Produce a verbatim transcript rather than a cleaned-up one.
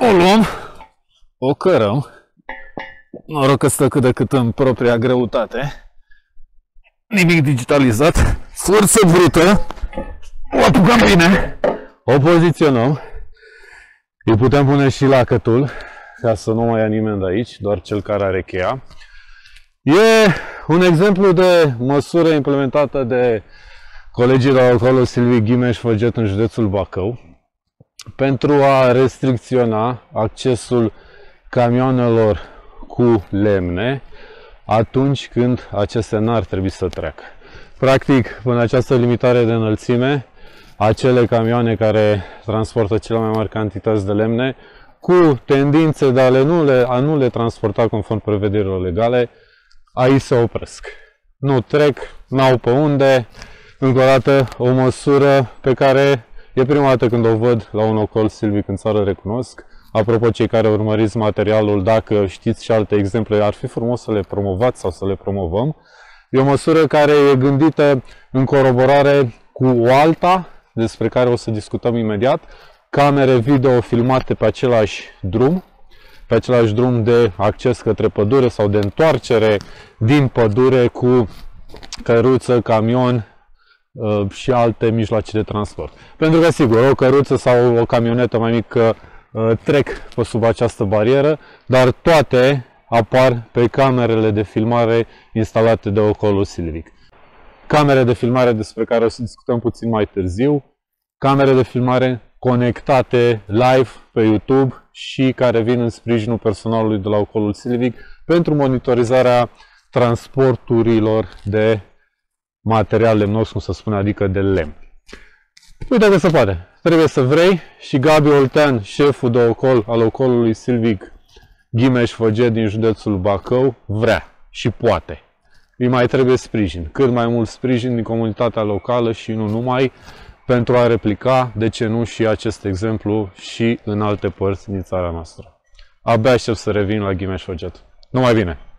O luăm, o cărăm, noroc că stă cât de cât în propria greutate, nimic digitalizat, forță brută, o apucăm bine, o poziționăm, îi putem pune și lacătul, ca să nu mai ia nimeni de aici, doar cel care are cheia. E un exemplu de măsură implementată de colegii de acolo, Silvic, Ghimeș, Făget, în județul Bacău, pentru a restricționa accesul camioanelor cu lemne atunci când acestea n-ar trebui să treacă. Practic, până această limitare de înălțime, acele camioane care transportă cele mai mari cantități de lemne, cu tendințe de a, le nu, le, a nu le transporta conform prevederilor legale, aici se opresc. Nu trec, n-au pe unde. Încă o dată, o măsură pe care e prima dată când o văd la un ocol Silvic în țară, recunosc. Apropo, cei care urmăriți materialul, dacă știți și alte exemple, ar fi frumos să le promovați sau să le promovăm. E o măsură care e gândită în coroborare cu o alta, despre care o să discutăm imediat. Camere video filmate pe același drum, pe același drum de acces către pădure sau de întoarcere din pădure cu căruță, camion și alte mijloace de transport. Pentru că, sigur, o căruță sau o camionetă mai mică trec pe sub această barieră, dar toate apar pe camerele de filmare instalate de ocolul Silvic. Camere de filmare despre care o să discutăm puțin mai târziu, camere de filmare conectate live pe YouTube și care vin în sprijinul personalului de la ocolul Silvic pentru monitorizarea transporturilor de material lemnos, cum se spune, adică de lemn. Uite că se poate. Trebuie să vrei și Gabi Oltean, șeful de ocol al ocolului Silvic Ghimeș Făget din județul Bacău, vrea și poate. Îi mai trebuie sprijin, cât mai mult sprijin din comunitatea locală și nu numai, pentru a replica, de ce nu, și acest exemplu și în alte părți din țara noastră. Abia aștept să revin la Ghimeș Făget. Numai bine!